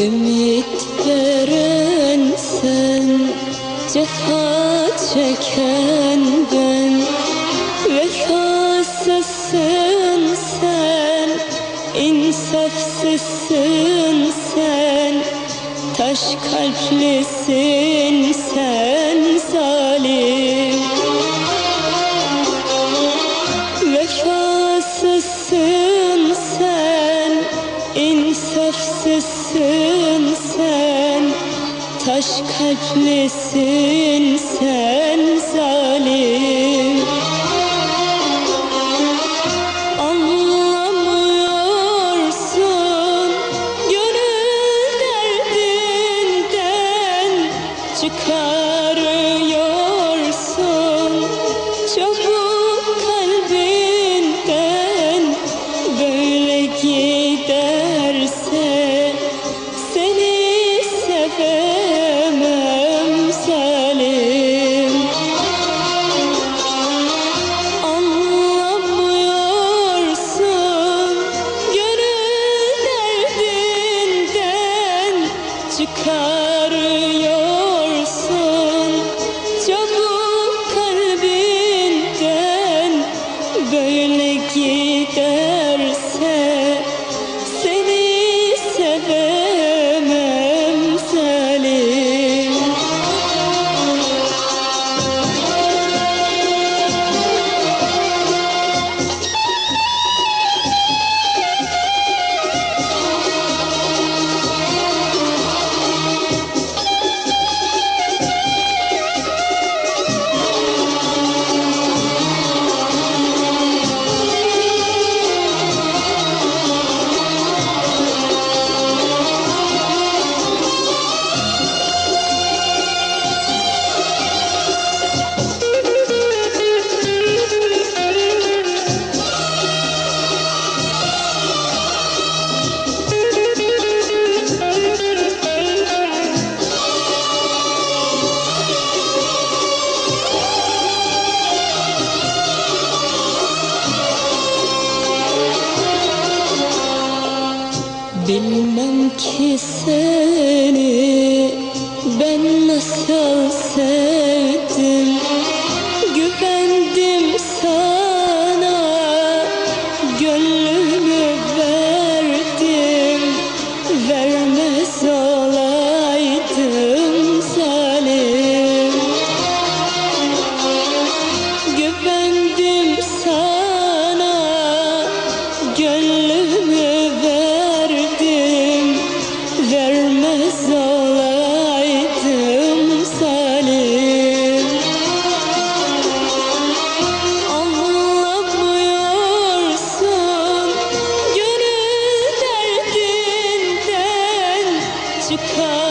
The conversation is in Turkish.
Ümit veren sen, cefa çeken ben. Vefasızsın sen, insafsızsın sen. Taş kalplisin sen zalim. Vefasızsın sen, insafsızsın sen. Taş kalplisin sen zalim. Anlamıyorsun gönül derdinden, çıkarıyorsun çabuk kalbinden. Böyle giderse seni sevemem zalim. Anlamıyorsun gönül derdinden, çıkarıyorsun çabuk kalbinden. Böyle giderse seni sevemem zalim. Bilmem ki seni ben nasıl sevdim. Güvendim sana, gönlümü verdim. Vermez olaydım zalim. Güvendim sana, gönlümü verdim. Vermez olaydım zalim. Anlamıyorsun gönül derdinden, çıkar